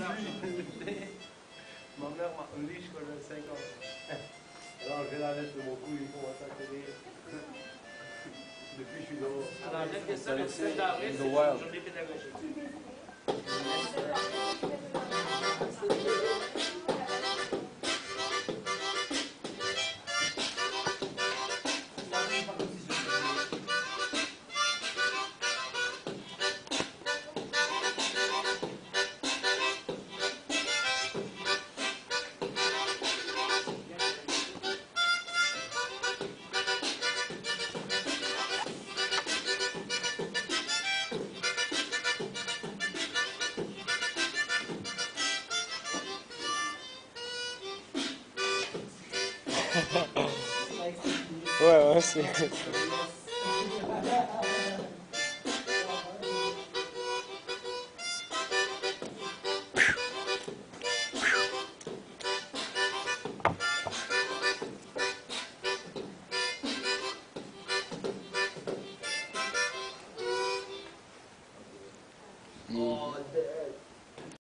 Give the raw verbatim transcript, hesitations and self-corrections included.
Ma mère m'a unleash quand j'avais cinq ans. Alors je vais la mettre de mon cou, il commence à courir. Depuis je suis dehors. Alors, la question du sept avril, c'est une journée pédagogique. Ouais, ouais, c'est... Oh,